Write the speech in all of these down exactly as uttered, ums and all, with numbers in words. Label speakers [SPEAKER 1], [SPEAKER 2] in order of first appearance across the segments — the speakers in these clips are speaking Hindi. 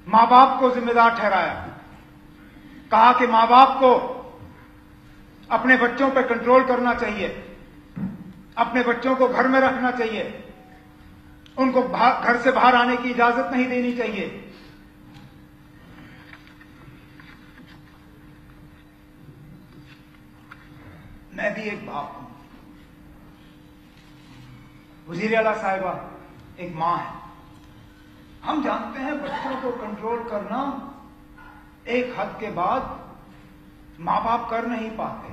[SPEAKER 1] मां बाप को जिम्मेदार ठहराया, कहा कि मां बाप को अपने बच्चों पर कंट्रोल करना चाहिए, अपने बच्चों को घर में रखना चाहिए, उनको घर से बाहर आने की इजाजत नहीं देनी चाहिए। मैं भी एक बाप हूं, वजीर आला साहिबा एक मां है। हम जानते हैं बच्चों को कंट्रोल करना एक हद के बाद मां बाप कर नहीं पाते,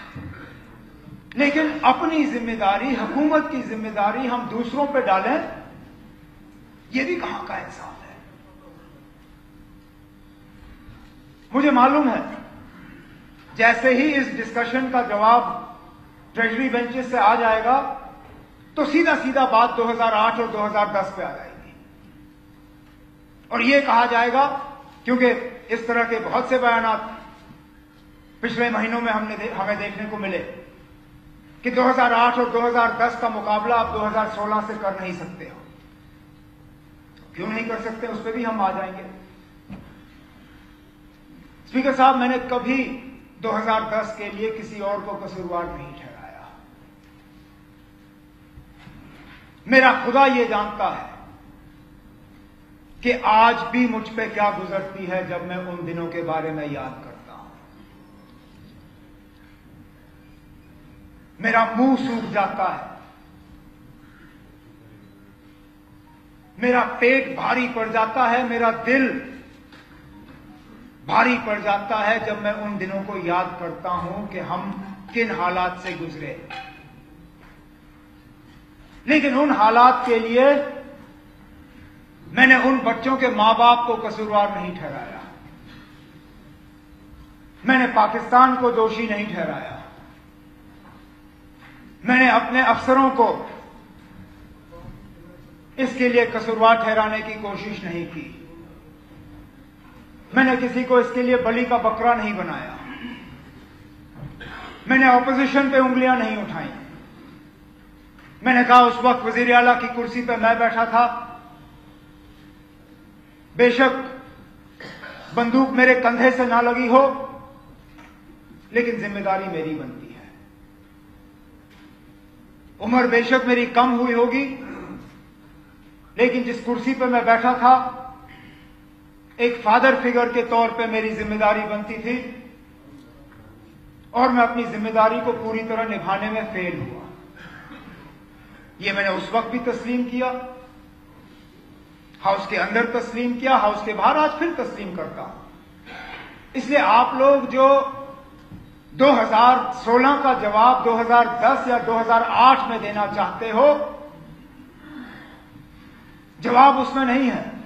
[SPEAKER 1] लेकिन अपनी जिम्मेदारी, हुकूमत की जिम्मेदारी हम दूसरों पे डालें, यह भी कहां का इंसाफ है। मुझे मालूम है जैसे ही इस डिस्कशन का जवाब ट्रेजरी बेंचेस से आ जाएगा तो सीधा सीधा बात दो हज़ार आठ और दो हज़ार दस पे आ जाएगी और यह कहा जाएगा, क्योंकि इस तरह के बहुत से बयानात पिछले महीनों में हमने दे, हमें देखने को मिले कि दो हज़ार आठ और दो हज़ार दस का मुकाबला आप दो हज़ार सोलह से कर नहीं सकते हो। क्यों नहीं कर सकते, उस पर भी हम आ जाएंगे। स्पीकर साहब, मैंने कभी दो हज़ार दस के लिए किसी और को कसूरवार नहीं ठहराया। मेरा खुदा यह जानता है कि आज भी मुझ पे क्या गुजरती है जब मैं उन दिनों के बारे में याद करता हूं। मेरा मुंह सूख जाता है, मेरा पेट भारी पड़ जाता है, मेरा दिल भारी पड़ जाता है जब मैं उन दिनों को याद करता हूं कि हम किन हालात से गुजरे। लेकिन उन हालात के लिए मैंने उन बच्चों के मां बाप को कसूरवार नहीं ठहराया, मैंने पाकिस्तान को दोषी नहीं ठहराया, मैंने अपने अफसरों को इसके लिए कसूरवार ठहराने की कोशिश नहीं की, मैंने किसी को इसके लिए बलि का बकरा नहीं बनाया, मैंने ऑपोजिशन पे उंगलियां नहीं उठाई। मैंने कहा उस वक्त वजीर आला की कुर्सी पे मैं बैठा था, बेशक बंदूक मेरे कंधे से ना लगी हो, लेकिन जिम्मेदारी मेरी बनती है। उम्र बेशक मेरी कम हुई होगी, लेकिन जिस कुर्सी पे मैं बैठा था एक फादर फिगर के तौर पे मेरी जिम्मेदारी बनती थी और मैं अपनी जिम्मेदारी को पूरी तरह निभाने में फेल हुआ। यह मैंने उस वक्त भी तस्लीम किया, हाउस के अंदर तस्लीम किया, हाउस के बाहर आज फिर तस्लीम करता हूं। इसलिए आप लोग जो दो हज़ार सोलह का जवाब दो हज़ार दस या दो हज़ार आठ में देना चाहते हो, जवाब उसमें नहीं है।